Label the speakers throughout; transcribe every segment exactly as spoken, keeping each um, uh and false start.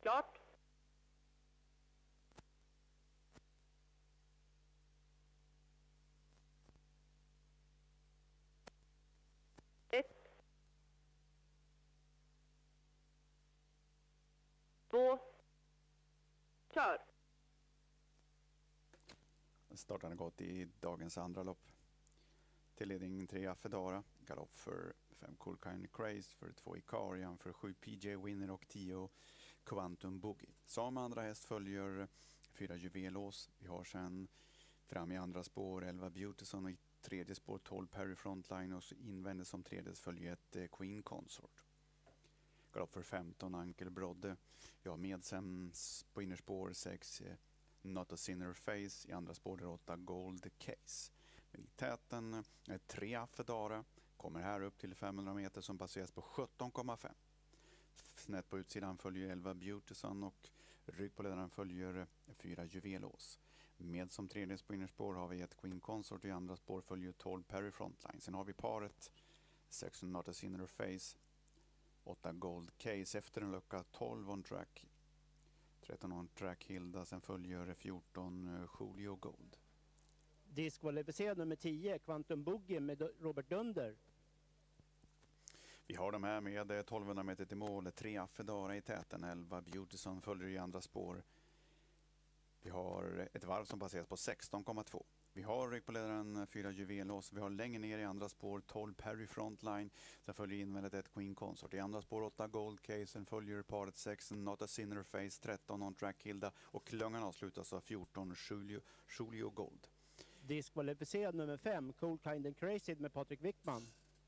Speaker 1: Klart. Ett. Två. Kör.
Speaker 2: Starten har gått i dagens andra lopp. Till ledning tre Affedara, galopp för fem Cool Kind Craze, för två Ikarian, för sju P J Winner och tio Quantum Boogie. Som andra häst följer fyra Juvelos. Vi har sen fram i andra spår elva Beautyson och i tredje spår tolv Perry Frontline och så invändigt som tredje följer ett Queen Consort. Galopp för femton Ankel Brodde. Vi har medsems på innerspår sex Not a Sinner Face, i andra spår där åtta Gold Case. Men i täten är tre Affedara, kommer här upp till femhundra meter som passeras på sjutton komma fem. Snett på utsidan följer elva Beautyson och rygg på ledaren följer fyra Juvelos. Med som tredje på innerspår har vi ett Queen Consort, i andra spår följer tolv Perry Frontline. Sen har vi paret sex Not a Sinner Face, åtta Gold Case efter en lucka, tolv on track, tretton on track Hilda, sen följer fjorton Julio Gold.
Speaker 3: Diskvalificerad nummer tio, Quantum Boogie med Robert Dunder.
Speaker 2: Vi har de här med tolvhundra meter till mål, tre Affedara i täten, elva Beautyson följer i andra spår. Vi har ett varv som passeras på sexton komma två. Vi har rygg på ledaren fyra Juvelos, vi har längre ner i andra spår tolv Perry Frontline, sen följer invändigt ett Queen Consort, i andra spår åtta Gold Case, sen följer paret sex Not a Sinner Face, tretton on track Hilda och klungan avslutas av fjorton Julio, Julio Gold.
Speaker 3: Diskvalificerad nummer fem, Cool Kind and Crazy med Patrik Wickman.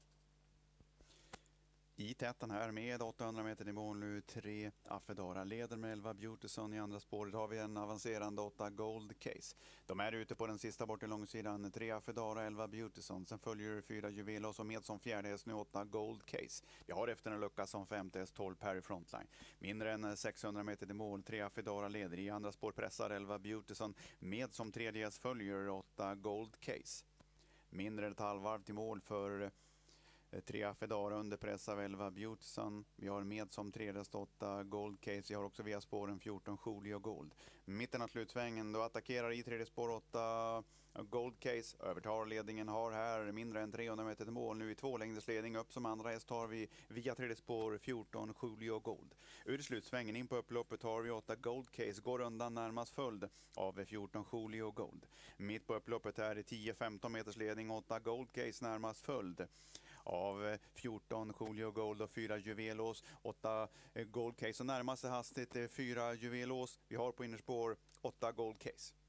Speaker 2: I täten här med åttahundra meter i mål nu, tre Affedara leder med elva Beautyson, i andra spåret har vi en avancerande åtta Gold Case. De är ute på den sista bort i långsidan, tre Affedara, elva Beautyson, sen följer fyra Juvelos och med som fjärde häst nu åtta Gold Case. Vi har efter en lucka som femte häst tolv Perry Frontline. Mindre än sexhundra meter i mål, tre Affedara leder, i andra spår pressar elva Beautyson, med som tredje häst följer åtta Gold Case. Mindre än ett halvvarv till mål för tre Affedara under press av elva Beautyson. Vi har med som tredje åtta Gold Case. Vi har också via spåren fjorton Julio Gold. Mitten av slutsvängen då attackerar i tredje spår åtta Gold Case. Övertar ledningen, har här mindre än trehundra meter till mål. Nu i två längders ledning upp som andra häst har vi via tredje spår fjorton Julio Gold. Ur slutsvängen in på upploppet har vi åtta Gold Case. Går undan närmast följd av fjorton Julio Gold. Mitt på upploppet här i tio femton meters ledning åtta Gold Case närmast följd av fjorton Julio Gold och fyra Juvelos, åtta Gold Case och närmast hastigt fyra Juvelos. Vi har på innerspår åtta Gold Case.